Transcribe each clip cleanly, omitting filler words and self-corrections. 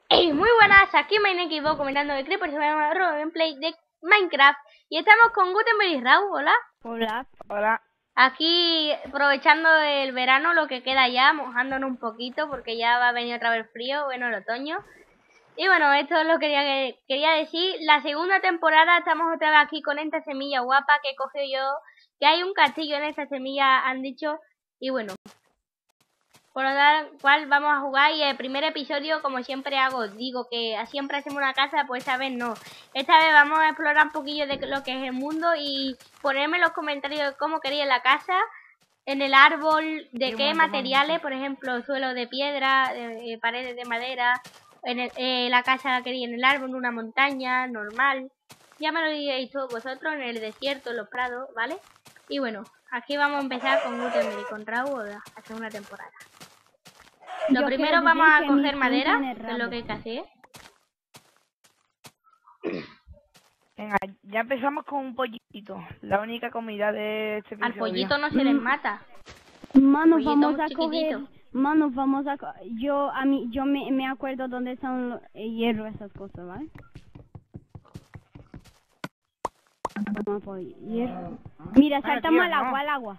Hey, muy buenas, aquí Mainequivo comentando de Creeper se llama gameplay de Minecraft. Y estamos con Gutenberg y Raúl, hola. Hola. Hola. Aquí aprovechando el verano, lo que queda ya, mojándonos un poquito porque ya va a venir otra vez frío, bueno, el otoño. Y bueno, esto es lo que quería decir. La segunda temporada estamos otra vez aquí con esta semilla guapa que he cogido yo. Que hay un castillo en esta semilla, han dicho. Y bueno, por lo cual vamos a jugar. Y el primer episodio, como siempre hago, digo que siempre hacemos una casa, pues esta vez no. Esta vez vamos a explorar un poquillo de lo que es el mundo y ponerme en los comentarios de cómo queréis la casa, en el árbol, de qué materiales, por ejemplo, suelo de piedra, paredes de madera, la casa la queréis en el árbol, en una montaña, normal. Ya me lo diréis todos vosotros, en el desierto, en los prados, ¿vale? Y bueno, aquí vamos a empezar con Gutenberg y con Raúl a hacer una temporada. Lo primero vamos a coger madera, que es lo que hay que hacer. Venga, ya empezamos con un pollito. La única comida de este episodio. Al pollito no se les mata. Manos, vamos a coger. Manos, vamos a. Yo me acuerdo dónde están los hierro, esas cosas, ¿vale? Vamos a poner hierro. Mira, saltamos al agua,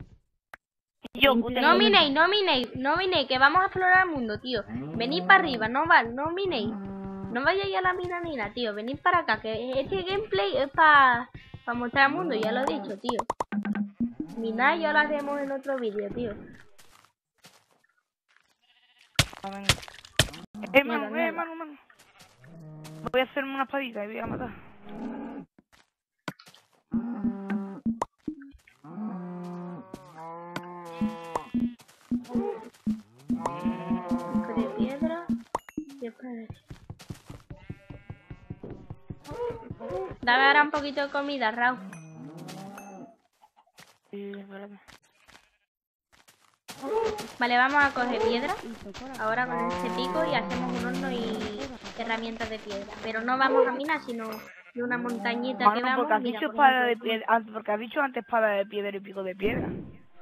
No minéis, que vamos a explorar el mundo, tío. Venid para arriba, no minéis. No vayáis a la mina ni nada, tío. Venid para acá, que este gameplay es para mostrar el mundo, ya lo he dicho, tío. Minar ya lo hacemos en otro vídeo, tío. Manu. Voy a hacerme una espadita y voy a matar. De piedra y espérate. Dame ahora un poquito de comida, Raúl. Vale, vamos a coger piedra ahora con este pico y hacemos un horno y herramientas de piedra. Pero no vamos a minar, sino de una montañita que vamos. Porque has dicho espada de piedra, porque has dicho antes espada de piedra y pico de piedra.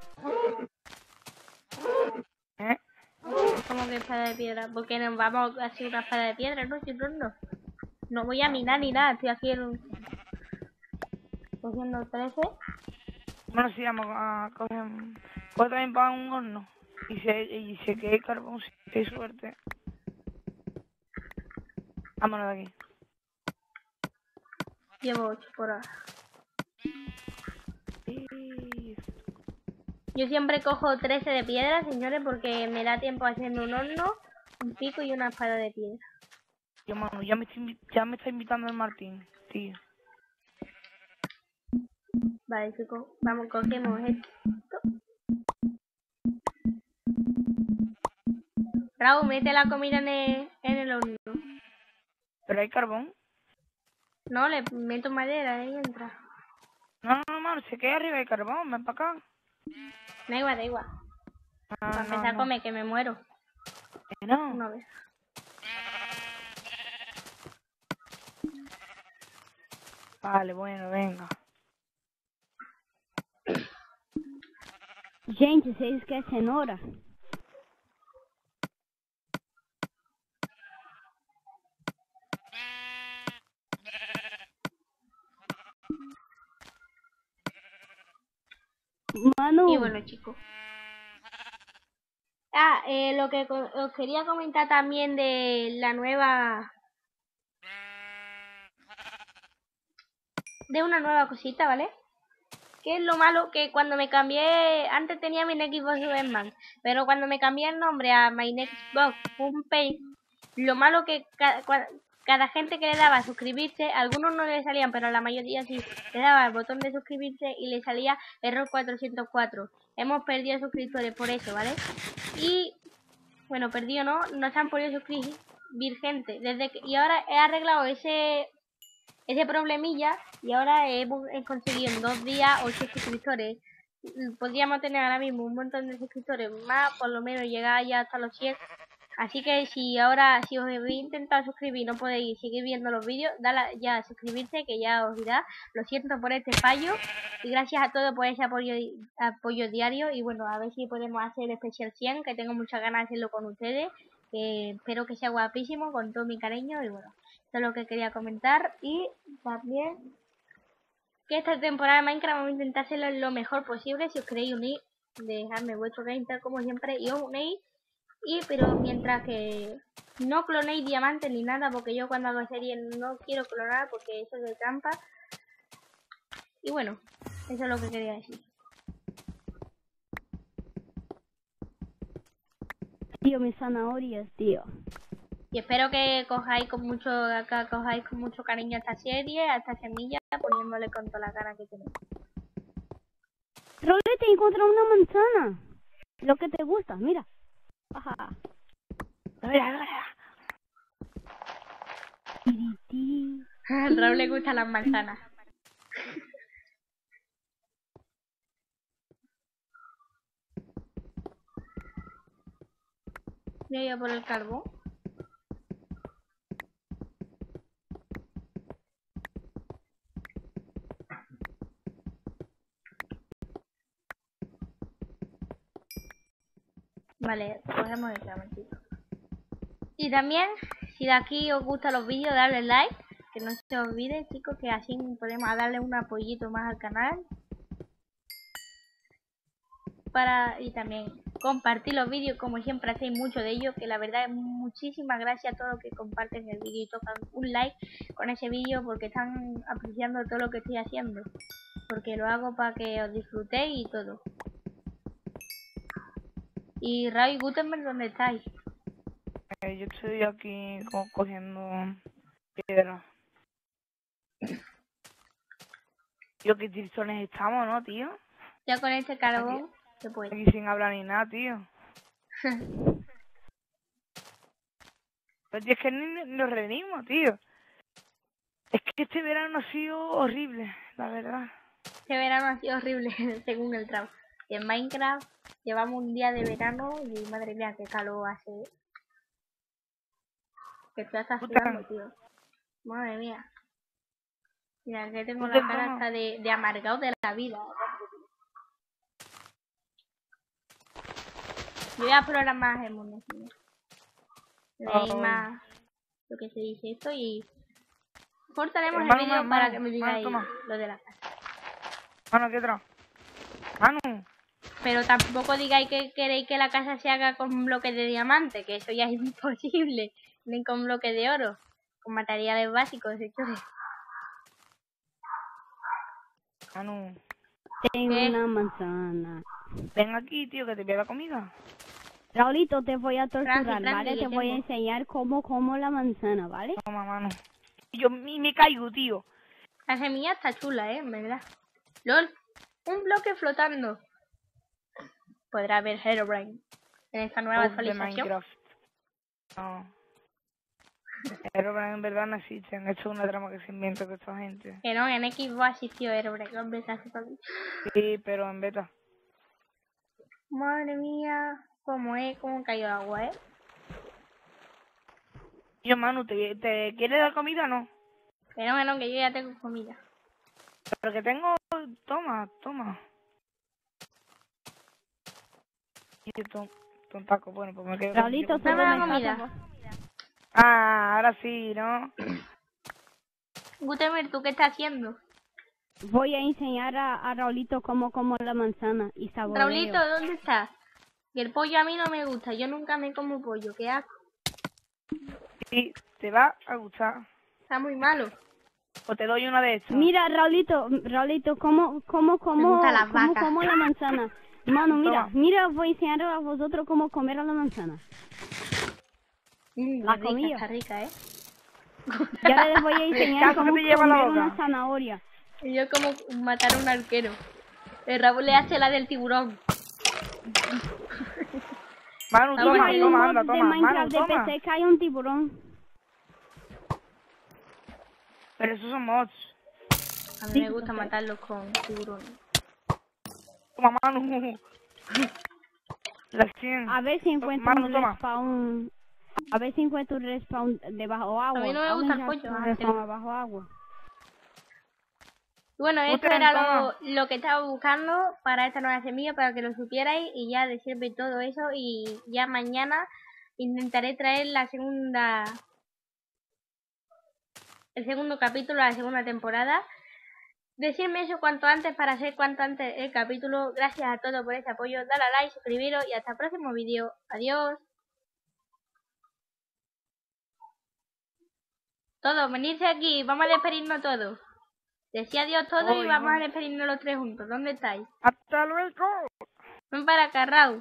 ¿Eh? ¿Cómo que espada de piedra? Porque nos vamos a hacer una espada de piedra, ¿no? Sin horno. No voy a minar ni nada, estoy aquí cogiendo 13. Bueno, sí, vamos a coger. Pues también para un horno. Y se quede carbón, si hay suerte. Vámonos de aquí. Llevo 8 por ahora. Yo siempre cojo 13 de piedra, señores, porque me da tiempo haciendo un horno, un pico y una espada de piedra. Yo, mano, ya me está invitando el Martín, tío. Vale, chicos, vamos, cogemos esto. Raúl, mete la comida en el horno. ¿Pero hay carbón? No, le meto madera y entra. No, mano, se queda arriba el carbón, ven para acá. Da igual. Para empezar a comer, que me muero. No. Una vez. Vale, bueno, venga. Gente, se esquecem hora. Manu. Y bueno, chicos. Lo que os quería comentar también de la nueva... De una nueva cosita, ¿vale? Que es lo malo que cuando me cambié... Antes tenía mi Xbox Superman, pero cuando me cambié el nombre a My Xbox Homepage, lo malo que cada gente que le daba a suscribirse, algunos no le salían, pero la mayoría sí, le daba el botón de suscribirse y le salía error 404. Hemos perdido suscriptores por eso, ¿vale? Y bueno, perdido no se han podido suscribir gente y ahora he arreglado ese problemilla y ahora he conseguido en 2 días 8 suscriptores. Podríamos tener ahora mismo un montón de suscriptores más, por lo menos llegar ya hasta los 100. Así que si os habéis intentado suscribir y no podéis seguir viendo los vídeos, dale ya a suscribirse, que ya os irá. Lo siento por este fallo y gracias a todos por ese apoyo diario. Y bueno, a ver si podemos hacer el especial 100, que tengo muchas ganas de hacerlo con ustedes. que espero que sea guapísimo con todo mi cariño y bueno, eso es lo que quería comentar. Y también que esta temporada de Minecraft vamos a intentar hacerlo lo mejor posible. Si os queréis unir, dejadme vuestro gameplay como siempre y os unéis. Pero mientras que no clonéis diamantes ni nada, porque yo cuando hago serie no quiero clonar porque eso es de trampa. Y bueno, eso es lo que quería decir. Tío, mis zanahorias, tío. Y espero que cojáis con mucho cariño a esta serie, a esta semilla, poniéndole con toda la cara que tenéis. Rolete, encontré una manzana. Lo que te gusta, mira. Ajá. A ver. A Raúl le gustan las manzanas. Voy a ir a por el carbón. Vale, cogemos el momentito. Y también, si de aquí os gustan los vídeos, darle like. Que no se olvide, chicos, que así podemos darle un apoyito más al canal. Y también compartir los vídeos, como siempre hacéis mucho de ellos, que la verdad es muchísimas gracias a todos los que comparten el vídeo y tocan un like con ese vídeo porque están apreciando todo lo que estoy haciendo, porque lo hago para que os disfrutéis y todo. Y Ray Gutenberg, ¿dónde estáis? Yo estoy aquí cogiendo piedra. Tío, qué tristones estamos, ¿no, tío? Ya con este carbón se puede. Aquí sin hablar ni nada, tío. Pero tío, es que ni nos reunimos, tío. Es que este verano ha sido horrible, la verdad. Este verano ha sido horrible, según el trabajo. Y en Minecraft llevamos un día de verano y madre mía, qué calor hace. Que te estás sudando, tío. Madre mía. Mira, que tengo la cara hasta de amargado de la vida. Yo voy a explorar más el mundo. Leí más lo que se dice esto y cortaremos el vídeo para que me digáis lo de la casa. Manu, ¿qué otra? Manu. Pero tampoco digáis que queréis que la casa se haga con bloques de diamante, que eso ya es imposible, ni con bloques de oro, con materiales básicos, señores. Manu. Tengo una manzana. Ven aquí, tío, que te voy a dar comida. Raulito, te voy a torturar, Frankie, ¿vale? Te voy a enseñar cómo como la manzana, ¿vale? Toma, Manu. Yo me caigo, tío. La semilla está chula, en verdad. LOL, un bloque flotando. Podrá haber Herobrine en esta nueva actualización. De Minecraft. No. Herobrine en verdad no existen. Esto es una trama que se inventa con esta gente. Que no, en Xbox asistió Herobrine, en beta. Sí, pero en beta. Madre mía, cómo cayó el agua, Yo, Manu, ¿te quieres dar comida o no? Que no, que yo ya tengo comida. Pero que tengo... Toma. Y tontaco, bueno, pues me quedo... Raulito, dame la comida. Ahora sí, ¿no? Gutenberg, ¿tú qué estás haciendo? Voy a enseñar a Raulito cómo como la manzana y saboreo. Raulito, ¿dónde estás? Que el pollo a mí no me gusta, yo nunca me como pollo, qué asco. Sí, te va a gustar. Está muy malo. O te doy una de estas. Mira, Raulito, ¿cómo la manzana? Mano, mira, voy a enseñar a vosotros cómo comer a la manzana. La comida. Está rica, Ya les voy a enseñar cómo comer una zanahoria. Y yo como matar a un arquero. El Raúl le hace la del tiburón. Manu, toma, de Minecraft de PC que hay un tiburón. Pero esos son mods. A mí me gusta matarlos con tiburones. Toma, Manu. La 100. A ver si encuentro un respawn. A ver si encuentro un respawn debajo agua. A mí no me gusta el pollo. Un respawn bajo agua. Bueno, esto era lo que estaba buscando para esta nueva semilla, para que lo supierais y ya decirme todo eso. Y ya mañana intentaré traer el segundo capítulo, la segunda temporada. Decidme eso cuanto antes para hacer cuanto antes el capítulo. Gracias a todos por este apoyo. Dale a like, suscribiros y hasta el próximo vídeo. Adiós. Todos, venirse aquí. Vamos a despedirnos todos. Decía adiós todos y vamos a despedirnos los tres juntos. ¿Dónde estáis? ¡Hasta luego! Ven para acá, Raúl.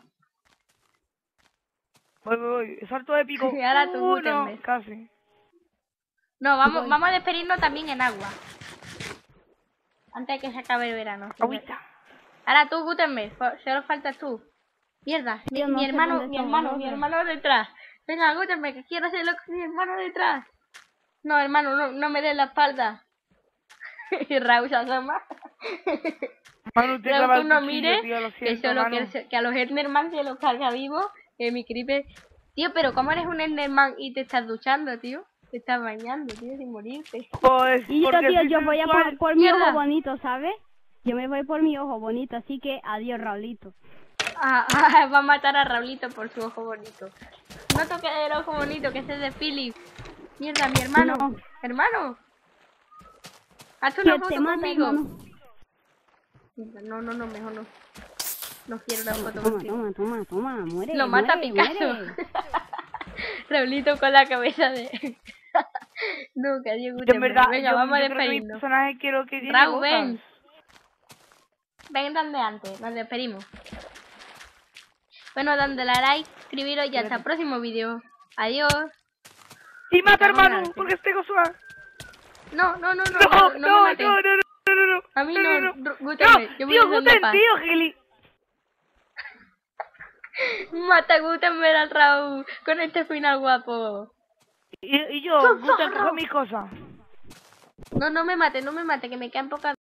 Voy. Salto épico. Y ahora tú, no, casi. No, vamos a despedirnos también en agua. Antes de que se acabe el verano. Agüita. Ahora tú, Gutenberg. Solo faltas tú. Mierda. Mi hermano detrás. Venga, Gutenberg, que quiero hacerlo con mi hermano detrás. No, hermano, no me des la espalda. Y Raúl se asoma. Manu, Raúl, tú no mires, que solo que a los Enderman se los carga vivo. Que mi creeper... Tío, pero ¿cómo eres un Enderman y te estás duchando, tío? Te estás bañando, tío, sin morirte. Pues, y yo, tío, yo voy a por mi ojo bonito, ¿sabes? Yo me voy por mi ojo bonito, así que adiós, Raulito. Va a matar a Raulito por su ojo bonito. No toques el ojo bonito, que ese es de Philip. Mierda, mi hermano. No. Hermano. Haz una foto conmigo. Hermano. No, mejor no. No quiero una foto contigo. Toma, muere. Lo mata Picasso. Raulito con la cabeza de... No, que adiós, Gutenberg. Venga, vamos a despedirnos. Raúl, ven. Ven donde antes, nos despedimos. Bueno, dándole a like, suscribiros y hasta el próximo vídeo. Adiós. Y mata, hermano, porque estoy suave. No. No. A mí no, Gutenberg. Yo voy a hacer paz. Tío, Gili. Mata a Gutenberg al Raúl con este final guapo. Y yo, Gutenberg, coge mi cosa. No me mate, que me quedan pocas.